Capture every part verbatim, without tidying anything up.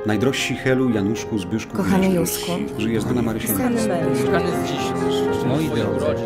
Najdrożsi Helu, Januszku, Zbyszku, kochany Józku, żyje znana Marysia. kochany męż, Kochany z dziś, moi drodzy.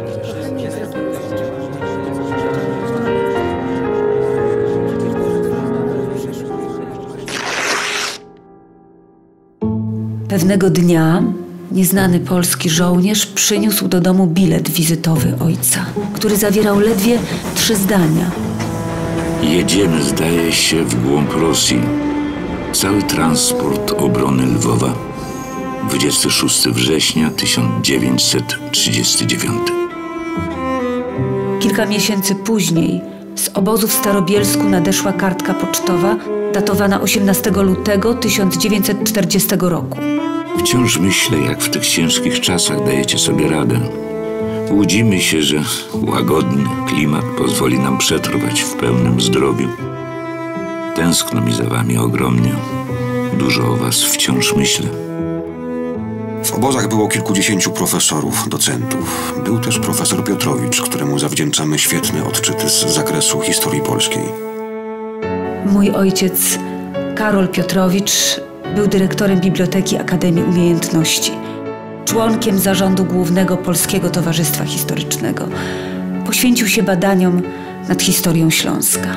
Pewnego dnia nieznany polski żołnierz przyniósł do domu bilet wizytowy ojca, który zawierał ledwie trzy zdania. Jedziemy, zdaje się, w głąb Rosji. Cały transport obrony Lwowa. dwudziestego szóstego września tysiąc dziewięćset trzydziestego dziewiątego. Kilka miesięcy później z obozu w Starobielsku nadeszła kartka pocztowa datowana osiemnastego lutego tysiąc dziewięćset czterdziestego roku. Wciąż myślę, jak w tych ciężkich czasach dajecie sobie radę. Łudzimy się, że łagodny klimat pozwoli nam przetrwać w pełnym zdrowiu. Tęskno mi za wami ogromnie. Dużo o was wciąż myślę. W obozach było kilkudziesięciu profesorów, docentów. Był też profesor Piotrowicz, któremu zawdzięczamy świetne odczyty z zakresu historii polskiej. Mój ojciec, Karol Piotrowicz, był dyrektorem Biblioteki Akademii Umiejętności, członkiem zarządu Głównego Polskiego Towarzystwa Historycznego. Poświęcił się badaniom nad historią Śląska.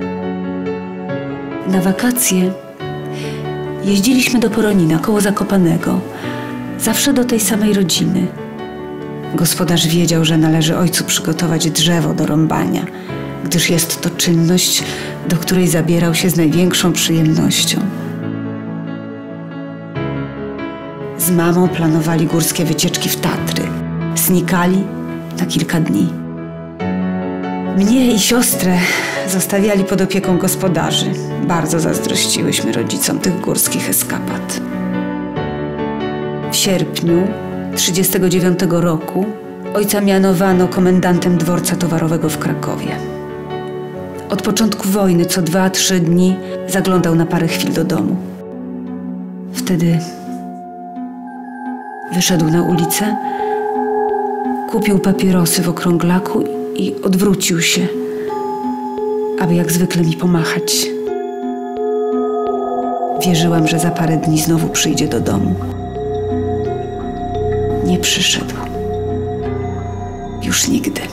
Na wakacje jeździliśmy do Poronina, koło Zakopanego, zawsze do tej samej rodziny. Gospodarz wiedział, że należy ojcu przygotować drzewo do rąbania, gdyż jest to czynność, do której zabierał się z największą przyjemnością. Z mamą planowali górskie wycieczki w Tatry. Znikali na kilka dni. Mnie i siostrę zostawiali pod opieką gospodarzy. Bardzo zazdrościłyśmy rodzicom tych górskich eskapad. W sierpniu tysiąc dziewięćset trzydziestego dziewiątego roku ojca mianowano komendantem dworca towarowego w Krakowie. Od początku wojny co dwa, trzy dni zaglądał na parę chwil do domu. Wtedy wyszedł na ulicę, kupił papierosy w okrąglaku i odwrócił się, aby jak zwykle mi pomachać. Wierzyłam, że za parę dni znowu przyjdzie do domu. Nie przyszedł. Już nigdy.